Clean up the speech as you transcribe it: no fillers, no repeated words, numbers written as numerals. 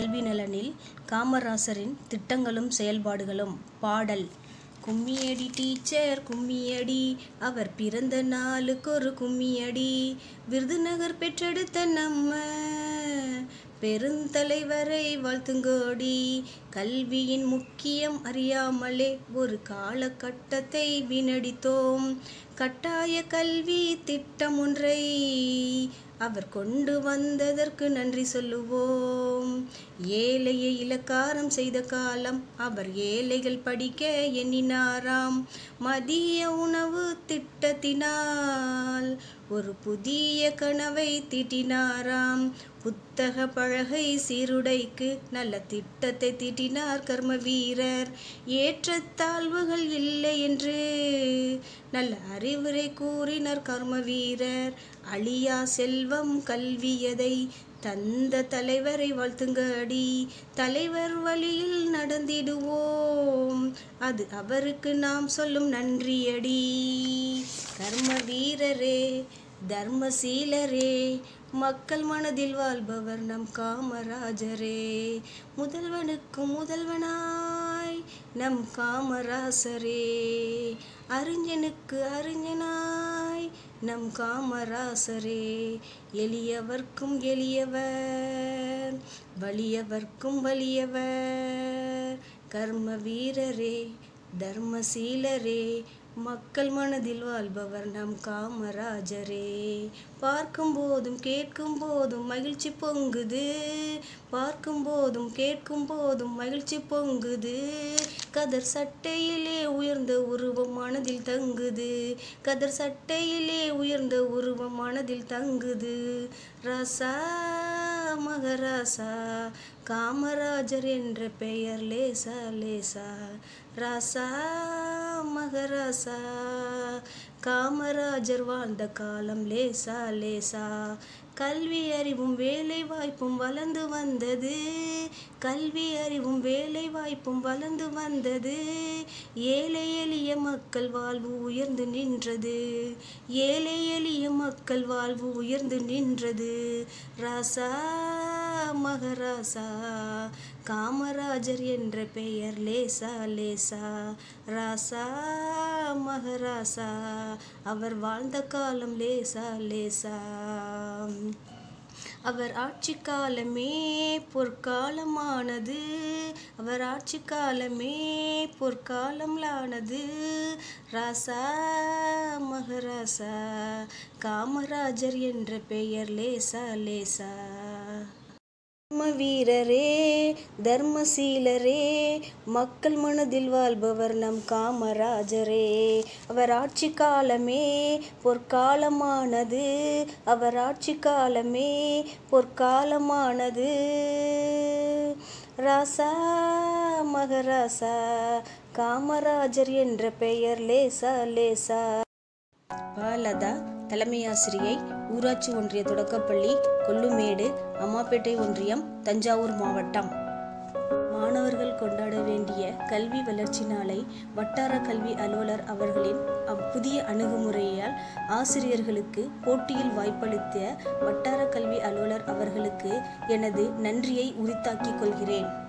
கல்வி நலனில் காமராசரின் திட்டங்களும் செயல்பாடுகளும். பாடல். கும்மியடி டீச்சர் கும்மியடி, அவர் பிறந்த நாளுக்கு ஒரு கும்மியடி. விருதுநகர் பெற்றெடுத்த நம்ம பெருந்தலைவரை வாழ்த்துங்கோடி. கல்வியின் முக்கியம் அறியாமலே ஒரு காலகட்டத்தை வீணடித்தோம். கட்டாய கல்வி திட்டம் ஒன்றை அவர் கொண்டு வந்ததற்கு நன்றி சொல்லுவோம். ஏழையை இலக்காரம் செய்த காலம், அவர் ஏழைகள் படிக்க எண்ணினாராம். மதிய உணவு திட்டத்தினால் ஒரு புதிய கனவை தீட்டினாராம். புத்தக பலகை சீருடைக்கு நல்ல திட்டத்தை தீட்டினார் கர்ம வீரர். ஏற்றத்தாழ்வுகள் இல்லை என்று நல்ல அறிவுரை கூறினார் கர்ம வீரர். அழியா செல்வம் கல்வியதை தந்த தலைவரை வாழ்த்துங்கடி. தலைவர் வழியில் நடந்திடுவோம், அது அவருக்கு நாம் சொல்லும் நன்றியடி. கர்ம வீரரே தர்மசீலரே, மக்கள் மனதில் வாழ்பவர் நம் காமராஜரே. முதல்வனுக்கும் முதல்வனாய் நம் காமராசரே. அறிஞனுக்கு அறிஞனாய் நம் காமராசரே. எளியவர்க்கும் எளியவர், வலியவர்க்கும் வலியவர். கர்ம வீரரே தர்மசீலரே, மக்கள் மனதில் வாழ்பவர் நம் காமராஜரே. பார்க்கும் போதும் கேட்கும் போதும் மகிழ்ச்சி பொங்குது, பார்க்கும் போதும் கேட்கும் போதும் மகிழ்ச்சி பொங்குது. கதர் சட்டையிலே உயர்ந்த உருவம் மனதில் தங்குது, கதர் சட்டையிலே உயர்ந்த உருவம் மனதில் தங்குது. ராசா மகராசா காமராஜர் என்ற பெயர் லேசா லேசா. ராசா மகராசா காமராஜர் வாழ்ந்த காலம் லேசா லேசா. கல்வி அறிவும் வேலை வாய்ப்பும் வளர்ந்து வந்தது, கல்வி அறிவும் வேலை வாய்ப்பும் வளர்ந்து வந்தது. ஏழை எளிய மக்கள் வாழ்வு உயர்ந்து நின்றது, ஏழை எளிய மக்கள் வாழ்வு உயர்ந்து நின்றது. ராசா மகராசா காமராஜர் என்ற பெயர் லேசா லேசா. ராசா மகராசா அவர் வாழ்ந்த காலம் லேசா லேசா. அவர் ஆட்சி காலமே பொற்காலமானது, அவர் ஆட்சி காலமே பொற்காலமானது. ராசா மகராசா காமராஜர் என்ற பெயர் லேசா லேசா. கர்ம வீரரே தர்மசீலரே, மக்கள் மனதில் வாழ்பவர் நம் காமராஜரே. அவர் ஆட்சி காலமே பொற்காலமானது, அவர் ஆட்சி காலமே பொற்காலமானது. ராசா மகராசா காமராஜர் என்ற பெயர் லேசா லேசா. பாலதா தலைமையாசிரியை, ஊராட்சி ஒன்றிய தொடக்கப்பள்ளி, கொல்லுமேடு, அம்மாப்பேட்டை ஒன்றியம், தஞ்சாவூர் மாவட்டம். மாணவர்கள் கொண்டாட வேண்டிய கல்வி வளர்ச்சி நாளை வட்டார கல்வி அலுவலர் அவர்களின் புதிய அணுகுமுறையால் ஆசிரியர்களுக்கு போட்டியில் வாய்ப்பளித்த வட்டார கல்வி அலுவலர் அவர்களுக்கு எனது நன்றியை உரித்தாக்கிக் கொள்கிறேன்.